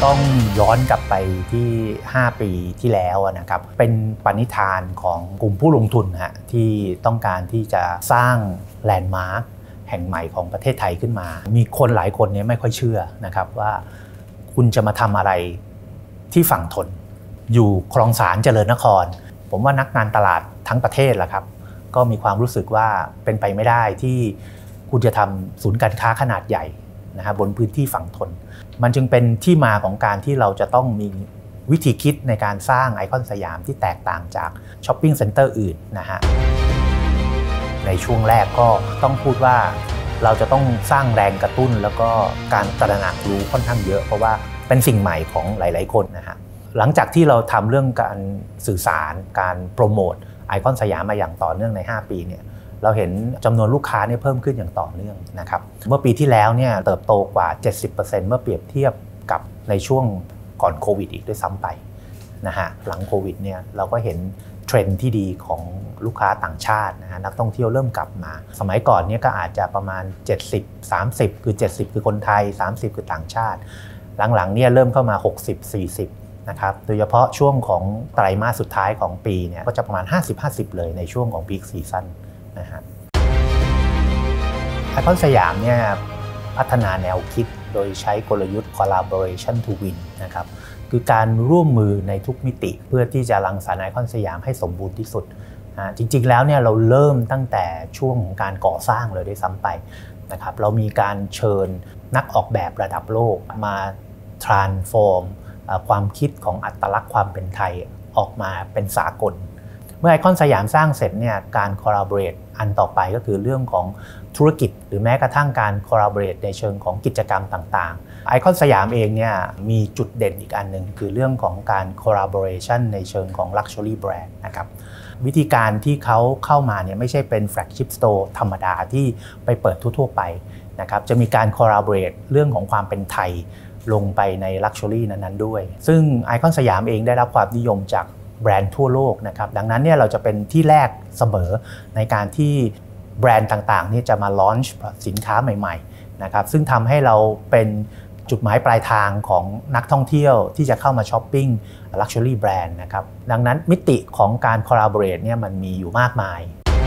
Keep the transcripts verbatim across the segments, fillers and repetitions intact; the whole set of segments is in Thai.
ต้องย้อนกลับไปที่ห้าปีที่แล้วนะครับเป็นปณิธานของกลุ่มผู้ลงทุนฮะที่ต้องการที่จะสร้างแลนด์มาร์คแห่งใหม่ของประเทศไทยขึ้นมามีคนหลายคนเนี่ยไม่ค่อยเชื่อนะครับว่าคุณจะมาทำอะไรที่ฝั่งทนอยู่คลองสารเจริญนครผมว่านักงานตลาดทั้งประเทศแหละครับก็มีความรู้สึกว่าเป็นไปไม่ได้ที่คุณจะทำศูนย์การค้าขนาดใหญ่นะครับบนพื้นที่ฝั่งทนมันจึงเป็นที่มาของการที่เราจะต้องมีวิธีคิดในการสร้างไอคอนสยามที่แตกต่างจากช้อปปิ้งเซ็นเตอร์อื่นนะฮะในช่วงแรกก็ต้องพูดว่าเราจะต้องสร้างแรงกระตุ้นแล้วก็การตระหนักรู้ค่อนข้างเยอะเพราะว่าเป็นสิ่งใหม่ของหลายๆคนนะฮะหลังจากที่เราทำเรื่องการสื่อสารการโปรโมทไอคอนสยามมาอย่างต่อเนื่องในห้าปีเนี่ยเราเห็นจำนวนลูกค้าเนี่ยเพิ่มขึ้นอย่างต่อเนื่องนะครับเมื่อปีที่แล้วเนี่ยเติบโตกว่า เจ็ดสิบเปอร์เซ็นต์ เมื่อเปรียบเทียบกับในช่วงก่อนโควิดอีกด้วยซ้ำไปนะฮะหลังโควิดเนี่ยเราก็เห็นเทรนด์ที่ดีของลูกค้าต่างชาตินะฮะนักท่องเที่ยวเริ่มกลับมาสมัยก่อนเนี่ยก็อาจจะประมาณเจ็ดสิบ สามสิบคือเจ็ดสิบคือคนไทยสามสิบคือต่างชาติหลังๆเนี่ยเริ่มเข้ามาหกสิบ สี่สิบนะครับโดยเฉพาะช่วงของไตรมาสสุดท้ายของปีเนี่ยก็จะประมาณ ห้าสิบ ห้าสิบ เลยในช่วงของ Peak Season นะฮะไอคอนสยามเนี่ยพัฒนาแนวคิดโดยใช้กลยุทธ์ collaboration to win นะครับคือการร่วมมือในทุกมิติเพื่อที่จะรังสรรค์ไอคอนสยามให้สมบูรณ์ที่สุดนะจริงๆแล้วเนี่ยเราเริ่มตั้งแต่ช่วงของการก่อสร้างเลยด้วยซ้ำไปนะครับเรามีการเชิญนักออกแบบระดับโลกมา transformความคิดของอัตลักษณ์ความเป็นไทยออกมาเป็นสากลเมื่อไอคอนสยามสร้างเสร็จเนี่ยการ collaborate อันต่อไปก็คือเรื่องของธุรกิจหรือแม้กระทั่งการ collaborate ในเชิงของกิจกรรมต่างๆไอคอนสยามเองเนี่ยมีจุดเด่นอีกอันหนึ่งคือเรื่องของการ collaboration ในเชิงของ luxury brand นะครับวิธีการที่เขาเข้ามาเนี่ยไม่ใช่เป็น flagship store ธรรมดาที่ไปเปิดทั่วๆไปนะครับจะมีการ collaborate เรื่องของความเป็นไทยลงไปใน Luxury นั้นๆด้วยซึ่งไอคอนสยามเองได้รับความนิยมจากแบรนด์ทั่วโลกนะครับดังนั้นเนี่ยเราจะเป็นที่แรกเสมอในการที่แบรนด์ต่างๆนี่จะมาลอนช์สินค้าใหม่ๆนะครับซึ่งทำให้เราเป็นจุดหมายปลายทางของนักท่องเที่ยวที่จะเข้ามาช้อปปิ้ง Luxury Brand นะครับดังนั้นมิติของการ Collaborate เนี่ยมันมีอยู่มากมาย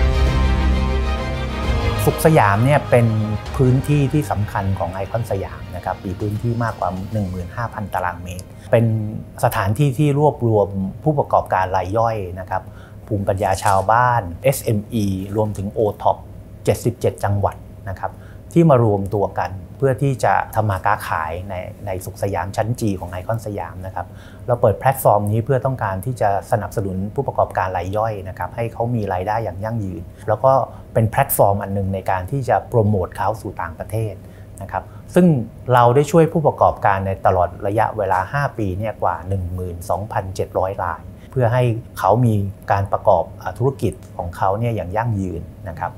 สุขสยามเนี่ยเป็นพื้นที่ที่สำคัญของไอคอนสยามนะครับมีพื้นที่มากกว่า หนึ่งหมื่นห้าพัน ตารางเมตรเป็นสถานที่ที่รวบรวมผู้ประกอบการรายย่อยนะครับภูมิปัญญาชาวบ้าน เอส เอ็ม อี รวมถึง โอ ท็อป เจ็ดสิบเจ็ด จังหวัดนะครับที่มารวมตัวกันเพื่อที่จะทำมาค้าขายในในสุขสยามชั้นจีของไอคอนสยามนะครับเราเปิดแพลตฟอร์มนี้เพื่อต้องการที่จะสนับสนุนผู้ประกอบการรายย่อยนะครับให้เขามีรายได้อย่างยั่งยืนแล้วก็เป็นแพลตฟอร์มอันนึงในการที่จะโปรโมทเขาสู่ต่างประเทศนะครับซึ่งเราได้ช่วยผู้ประกอบการในตลอดระยะเวลาห้าปีเนี่ยกว่า หนึ่งหมื่นสองพันเจ็ดร้อย รายเพื่อให้เขามีการประกอบธุรกิจของเขาเนี่ยอย่างยั่งยืนนะครับ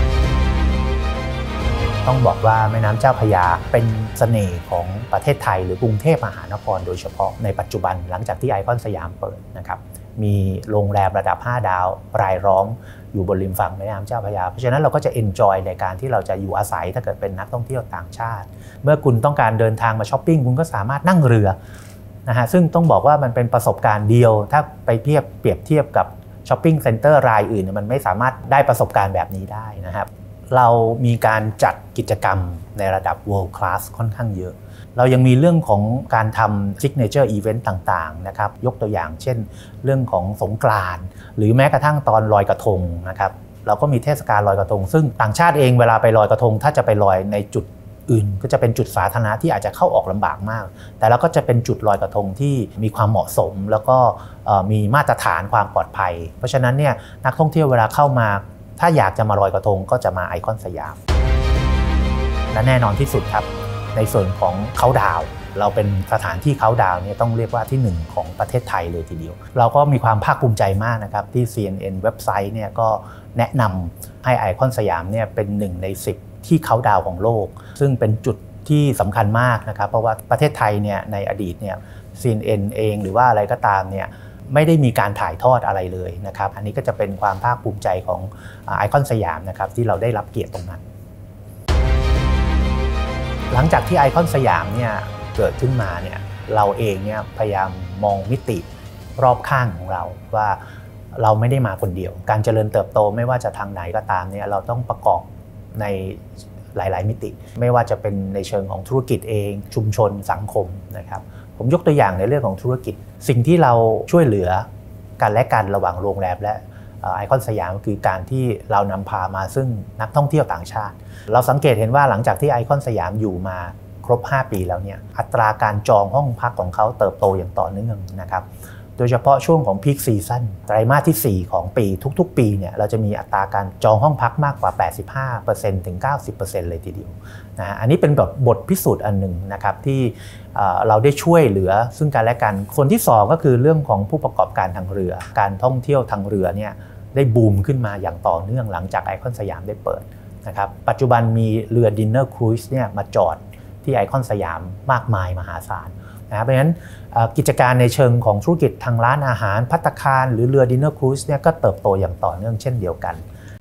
ต้องบอกว่าแม่น้ำเจ้าพระยาเป็นเสน่ห์ของประเทศไทยหรือกรุงเทพมหานครโดยเฉพาะในปัจจุบันหลังจากที่ไอคอนสยามเปิดนะครับมีโรงแรมระดับห้าดาวรายล้อมอยู่บนริมฝั่งแม่น้ำเจ้าพระยาเพราะฉะนั้นเราก็จะเอนจอยในการที่เราจะอยู่อาศัยถ้าเกิดเป็นนักท่องเที่ยวต่างชาติเมื่อคุณต้องการเดินทางมาช้อปปิ้งคุณก็สามารถนั่งเรือนะฮะซึ่งต้องบอกว่ามันเป็นประสบการณ์เดียวถ้าไปเทียบเปรียบเทียบกับช้อปปิ้งเซ็นเตอร์รายอื่นมันไม่สามารถได้ประสบการณ์แบบนี้ได้นะครับเรามีการจัดกิจกรรมในระดับ world class ค่อนข้างเยอะเรายังมีเรื่องของการทำ signature event ต่างๆนะครับยกตัวอย่างเช่นเรื่องของสงกรานต์หรือแม้กระทั่งตอนลอยกระทงนะครับเราก็มีเทศกาลลอยกระทงซึ่งต่างชาติเองเวลาไปลอยกระทงถ้าจะไปลอยในจุดอื่นก็จะเป็นจุดสาธารณะที่อาจจะเข้าออกลำบากมากแต่เราก็จะเป็นจุดลอยกระทงที่มีความเหมาะสมแล้วก็มีมาตรฐานความปลอดภัยเพราะฉะนั้นเนี่ยนักท่องเที่ยวเวลาเข้ามาถ้าอยากจะมาลอยกระทงก็จะมาไอคอนสยามและแน่นอนที่สุดครับในส่วนของเค้าดาวน์เราเป็นสถานที่เค้าดาวน์เนี่ยต้องเรียกว่าที่หนึ่งของประเทศไทยเลยทีเดียวเราก็มีความภาคภูมิใจมากนะครับที่ ซี เอ็น เอ็น เว็บไซต์เนี่ยก็แนะนำให้ไอคอนสยามเนี่ยเป็นหนึ่งในสิบที่เค้าดาวน์ของโลกซึ่งเป็นจุดที่สำคัญมากนะครับเพราะว่าประเทศไทยเนี่ยในอดีตเนี่ย ซี เอ็น เอ็น เองหรือว่าอะไรก็ตามเนี่ยไม่ได้มีการถ่ายทอดอะไรเลยนะครับอันนี้ก็จะเป็นความภาคภูมิใจของไอคอนสยามนะครับที่เราได้รับเกียรติตรงนั้นหลังจากที่ไอคอนสยามเนี่ยเกิดขึ้นมาเนี่ยเราเองเนี่ยพยายามมองมิติรอบข้างของเราว่าเราไม่ได้มาคนเดียวการเจริญเติบโตไม่ว่าจะทางไหนก็ตามเนี่ยเราต้องประกอบในหลายๆมิติไม่ว่าจะเป็นในเชิงของธุรกิจเองชุมชนสังคมนะครับผมยกตัวอย่างในเรื่องของธุรกิจสิ่งที่เราช่วยเหลือกันและกันระหว่างโรงแรมและไอคอนสยามคือการที่เรานำพามาซึ่งนักท่องเที่ยวต่างชาติเราสังเกตเห็นว่าหลังจากที่ไอคอนสยามอยู่มาครบห้าปีแล้วเนี่ยอัตราการจองห้องพักของเขาเติบโตอย่างต่อเนื่องนะครับโดยเฉพาะช่วงของพีคซีซั่นไตรมาสที่สี่ของปีทุกๆปีเนี่ยเราจะมีอัตราการจองห้องพักมากกว่า แปดสิบห้าเปอร์เซ็นต์ ถึง เก้าสิบเปอร์เซ็นต์ เลยทีเดียวนะฮะอันนี้เป็นแบบบทพิสูจน์อันหนึ่งนะครับที่เราได้ช่วยเหลือซึ่งกันและกันส่วนที่สองก็คือเรื่องของผู้ประกอบการทางเรือการท่องเที่ยวทางเรือเนี่ยได้บูมขึ้นมาอย่างต่อเนื่องหลังจากไอคอนสยามได้เปิดนะครับปัจจุบันมีเรือดินเนอร์ครูซเนี่ยมาจอดที่ไอคอนสยามมากมายมหาศาลนะเพราะฉะนั้นกิจการในเชิงของธุรกิจทางร้านอาหารภัตตาคารหรือเรือดินเนอร์ครูซเนี่ยก็เติบโตอย่างต่อเนื่องเช่นเดียวกัน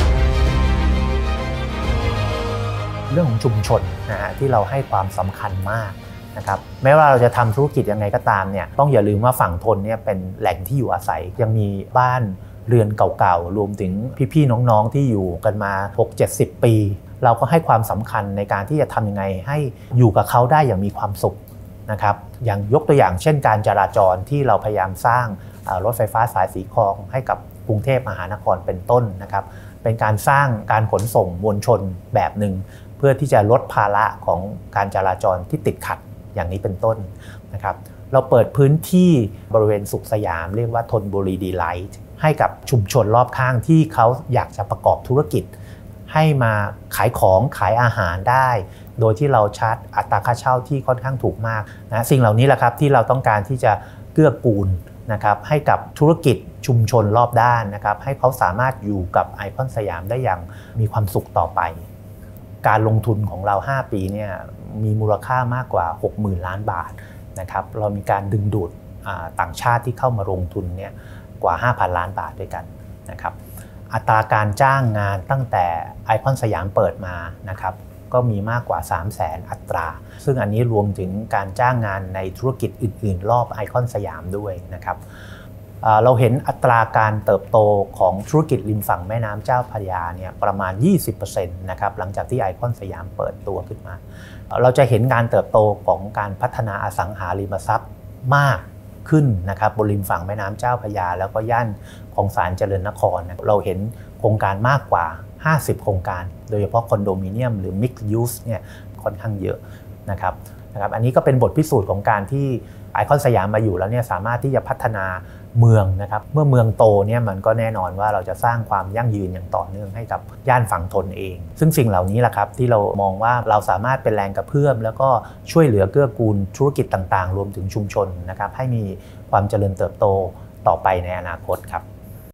เรื่องของชุมชนนะฮะที่เราให้ความสำคัญมากนะครับแม้ว่าเราจะทำธุรกิจยังไงก็ตามเนี่ยต้องอย่าลืมว่าฝั่งทนเนี่ยเป็นแหล่งที่อยู่อาศัยยังมีบ้านเรือนเก่าๆรวมถึงพี่ๆน้องๆที่อยู่กันมา หกเจ็ดสิบ ปีเราก็ให้ความสำคัญในการที่จะทำยังไงให้อยู่กับเขาได้อย่างมีความสุขนะครับอย่างยกตัวอย่างเช่นการจราจรที่เราพยายามสร้างรถไฟฟ้าสายสีคลองให้กับกรุงเทพมหานครเป็นต้นนะครับเป็นการสร้างการขนส่งมวลชนแบบหนึ่งเพื่อที่จะลดภาระของการจราจรที่ติดขัดอย่างนี้เป็นต้นนะครับเราเปิดพื้นที่บริเวณสุขสยามเรียกว่าธนบุรีดีไลท์ให้กับชุมชนรอบข้างที่เขาอยากจะประกอบธุรกิจให้มาขายของขายอาหารได้โดยที่เราชาร์จอัตราค่าเช่าที่ค่อนข้างถูกมากนะสิ่งเหล่านี้แหละครับที่เราต้องการที่จะเกื้อกูลนะครับให้กับธุรกิจชุมชนรอบด้านนะครับให้เขาสามารถอยู่กับไอคอนสยามได้อย่างมีความสุขต่อไปการลงทุนของเราห้าปีเนี่ยมีมูลค่ามากกว่า หกหมื่น ล้านบาทนะครับเรามีการดึงดูดต่างชาติที่เข้ามาลงทุนเนี่ยกว่า ห้าพัน ล้านบาทด้วยกันนะครับอัตราการจ้างงานตั้งแต่ไอคอนสยามเปิดมานะครับก็มีมากกว่า สามแสน อัตราซึ่งอันนี้รวมถึงการจ้างงานในธุรกิจอื่นๆรอบไอคอนสยามด้วยนะครับเราเห็นอัตราการเติบโตของธุรกิจริมฝั่งแม่น้ำเจ้าพระยาเนี่ยประมาณ ยี่สิบเปอร์เซ็นต์ นะครับหลังจากที่ไอคอนสยามเปิดตัวขึ้นมาเราจะเห็นการเติบโตของการพัฒนาอสังหาริมทรัพย์มากขึ้นนะครับบนริมฝั่งแม่น้ำเจ้าพระยาแล้วก็ย่านของศาลเจริญนครเราเห็นโครงการมากกว่าห้าสิบโครงการโดยเฉพาะคอนโดมิเนียมหรือ Mixed Use เนี่ยค่อนข้างเยอะนะครับนะครับอันนี้ก็เป็นบทพิสูจน์ของการที่ไอคอนสยามมาอยู่แล้วเนี่ยสามารถที่จะพัฒนาเมืองนะครับเมื่อเมืองโตเนี่ยมันก็แน่นอนว่าเราจะสร้างความยั่งยืนอย่างต่อเนื่องให้กับย่านฝั่งทนเองซึ่งสิ่งเหล่านี้แหละครับที่เรามองว่าเราสามารถเป็นแรงกระเพื่อมแล้วก็ช่วยเหลือเกื้อกูลธุรกิจต่างๆรวมถึงชุมชนนะครับให้มีความเจริญเติบโตต่อไปในอนาคตครับ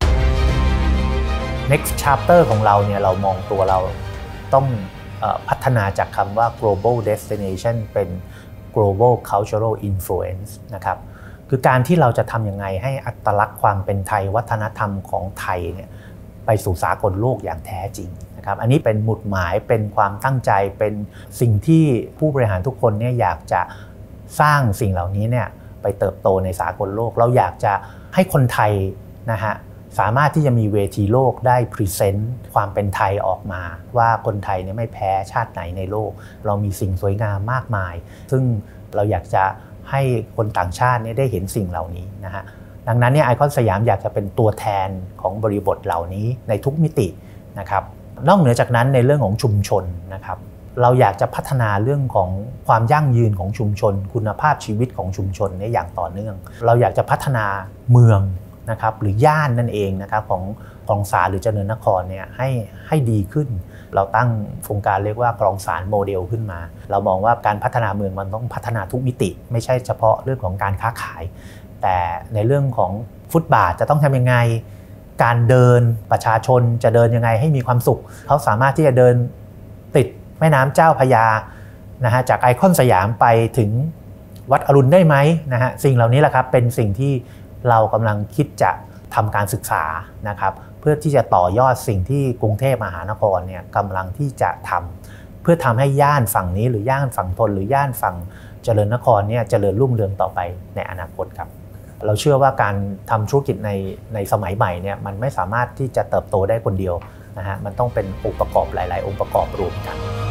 next chapter ของเราเนี่ยเรามองตัวเราต้องเอ่อพัฒนาจากคำว่า global destination เป็น global cultural influence นะครับคือการที่เราจะทำยังไงให้อัตลักษณ์ความเป็นไทยวัฒนธรรมของไทยเนี่ยไปสู่สากลโลกอย่างแท้จริงนะครับอันนี้เป็นหมุดหมายเป็นความตั้งใจเป็นสิ่งที่ผู้บริหารทุกคนเนี่ยอยากจะสร้างสิ่งเหล่านี้เนี่ยไปเติบโตในสากลโลกเราอยากจะให้คนไทยนะฮะสามารถที่จะมีเวทีโลกได้พรีเซนต์ความเป็นไทยออกมาว่าคนไทยเนี่ยไม่แพ้ชาติไหนในโลกเรามีสิ่งสวยงามมากมายซึ่งเราอยากจะให้คนต่างชาติเนี่ยได้เห็นสิ่งเหล่านี้นะฮะดังนั้นเนี่ยไอคอนสยามอยากจะเป็นตัวแทนของบริบทเหล่านี้ในทุกมิตินะครับนอกเหนือจากนั้นในเรื่องของชุมชนนะครับเราอยากจะพัฒนาเรื่องของความยั่งยืนของชุมชนคุณภาพชีวิตของชุมชนเนี่ยอย่างต่อเนื่องเราอยากจะพัฒนาเมืองนะครับหรือย่านนั่นเองนะครับของคลองสานหรือเจริญนครเนี่ยให้ให้ดีขึ้นเราตั้งโครงการเรียกว่าคลองสานโมเดลขึ้นมาเรามองว่าการพัฒนาเมืองมันต้องพัฒนาทุกมิติไม่ใช่เฉพาะเรื่องของการค้าขายแต่ในเรื่องของฟุตบาทจะต้องทำยังไงการเดินประชาชนจะเดินยังไงให้มีความสุขเขาสามารถที่จะเดินติดแม่น้ำเจ้าพระยานะฮะจากไอคอนสยามไปถึงวัดอรุณได้ไหมนะฮะสิ่งเหล่านี้แหละครับเป็นสิ่งที่เรากำลังคิดจะทำการศึกษานะครับเพื่อที่จะต่อยอดสิ่งที่กรุงเทพมหานครเนี่ยกำลังที่จะทำเพื่อทำให้ย่านฝั่งนี้หรือย่านฝั่งทนหรือย่านฝั่งเจริญนครเนี่ยเจริญรุ่งเรืองต่อไปในอนาคตครับเราเชื่อว่าการทำธุรกิจในในสมัยใหม่เนี่ยมันไม่สามารถที่จะเติบโตได้คนเดียวนะฮะมันต้องเป็นองค์ประกอบหลายๆองค์ประกอบรวมกัน